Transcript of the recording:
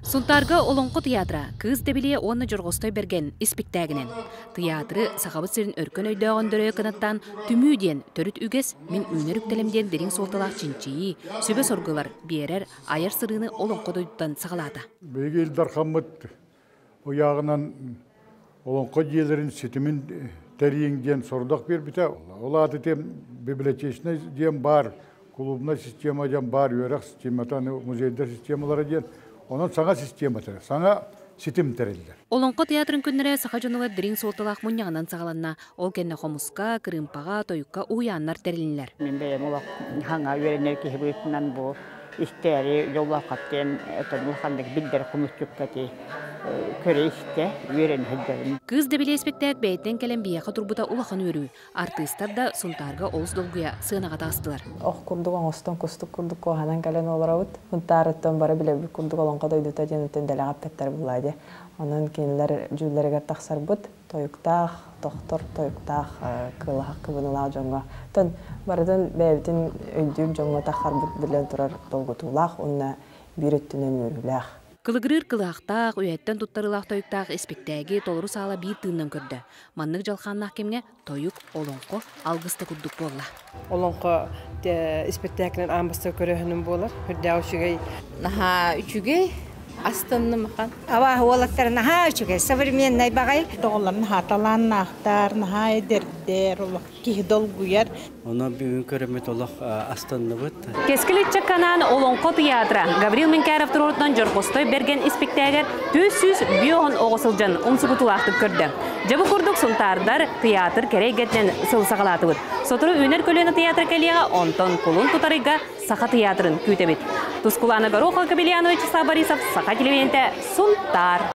Сунтарга олонқы театра кыз дебиле онны жорғостой берген спектагінен. Театры сақабыт сирин өркөн өйдіғын дөрі кынаттан түмүүден төріт үгес мен үнеріктелемден дерин солталақ чинчии, сөбе соргылар берер айыр сырыны олонқы дойдуттан сағалата. Беги илдар қамыт ояғынан олонқы жиелерін сетімін тәрейіңден сордақ бер біте. Олады тем библиотечный дем бар, клубна система дем бар, үйерақ систематан музейдер системалары ден. Onun sana sistema teri, sana sitim teriller. Олонқы театрын күннері сақа жонылар дирин солталақ мұнияғынан сағаланна. Ол кенне қомысқа, кырымпаға, тойыққа уяннар терилінлер. Мен бәйім олақ хаңа үйеренер кесі бұйытынан бұл істері жолға қаттен ұлқандық білдер құмыстық кәте көрі істе үйерен хүлдерін. Кыз дебеле спектак бәйттен кәлем бияқа тұрбыта улақан өрі. Артыстар да Сунтарға олыс долгуя сығынаға тағыстылар. Оқ күрдік оңыстан күстік күрдік қоғанан кәлен олар ауыт. Мұнтарыттан бары біле бір күрдік олонға дойдыта денеттен дәлі ғаппеттер бұлайды. Onun kendiler cülleriga taksar bud, toyuktağ, doktor toyuktağ, kılağ kıbınılağı jonga. Tön baradan beybitin öldüğüm jonga taksar bud bilen turar dolgutulağ, onna bir öttünen yürülağ. Kılıgırır kılağtağ, üyetten tuttarılağ toyuktağ espektagi toluru sağla bir tığından kördü. Manlık jalğanlağ kemge toyuk olonqo algısta kudduk bolla. Olonqo espektaglin ambasta köröhünün bolar. Hürdäw şigey. Naha üçüge Астанны махан. Ава олаттар наха чуге современный багай. Тоғларын хаталан нахтар, наха эдердер, олық кихдол гуяр. Ona bir körümet olaq Astanlı bud. Keskilitçe kanan Olonqo teatra. Gabriel Minkarov turordan jorqostoy bergen spektager 400 biyoğun oğusılcan unsugutulaqtı kördü. Jabı kurduk Suntardar teatr keregetnen sılsaqalatı bud. Soturu üner kölüne teatr keliyaga onton kulun tutarıga Saqa teatrın kütebit. Tuskulana Garoxa Kabilyanovich Sabarisov Saqa televiziyonda Suntar.